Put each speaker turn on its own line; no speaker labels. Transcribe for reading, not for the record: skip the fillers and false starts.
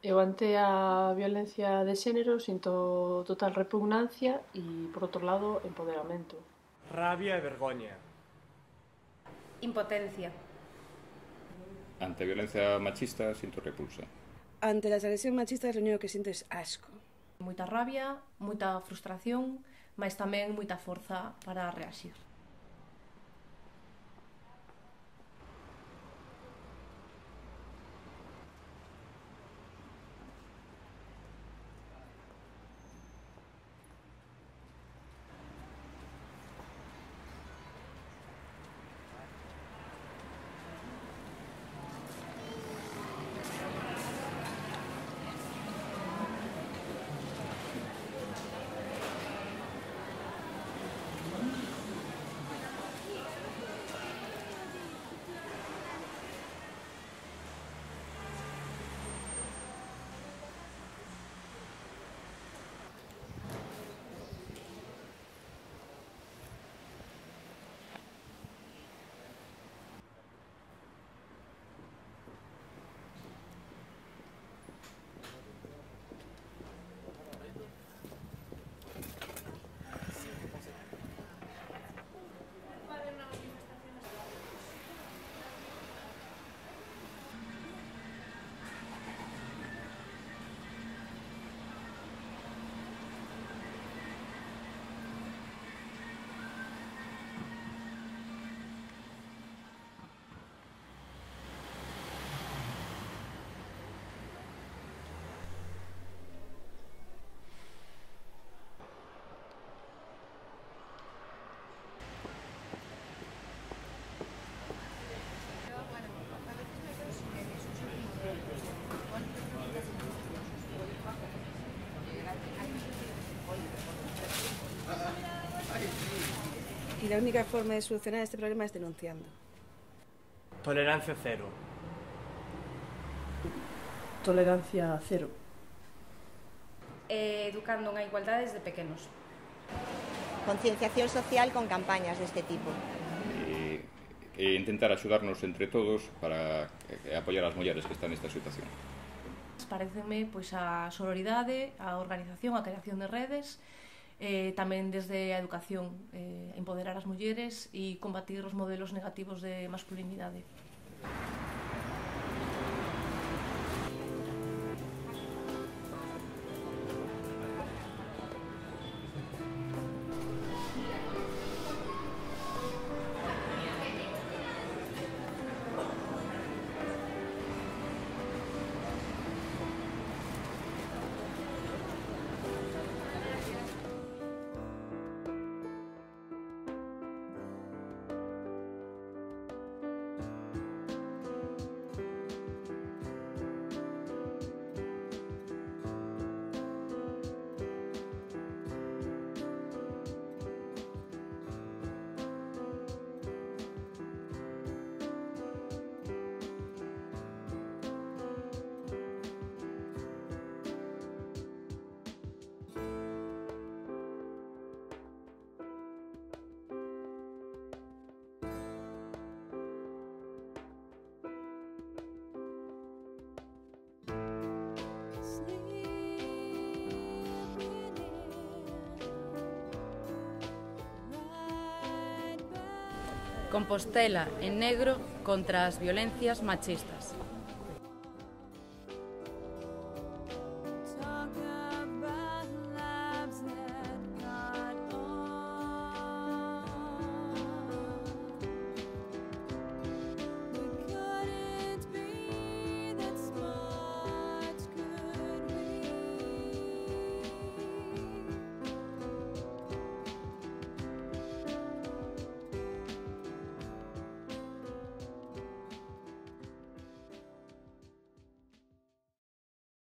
Eu ante a violencia de xénero sinto total repugnancia e, por outro lado, empoderamento.
Rabia e vergoña.
Impotencia.
Ante a violencia machista sinto repulsa.
Ante as agresións machistas o único que sinto é asco.
Moita rabia, moita frustración, mas tamén moita forza para reaxir.
E a única forma de solucionar este problema é denunciando.
Tolerancia cero.
Tolerancia cero.
Educando na igualdade desde pequenos.
Concienciación social con campañas deste tipo.
E intentar axudarnos entre todos para apoiar as mulleres que están nesta situación.
Paréceme pois a sororidade, a organización, a creación de redes, tamén desde a educación, empoderar as mulleres e combatir os modelos negativos de masculinidade.
Compostela en negro contra as violencias machistas.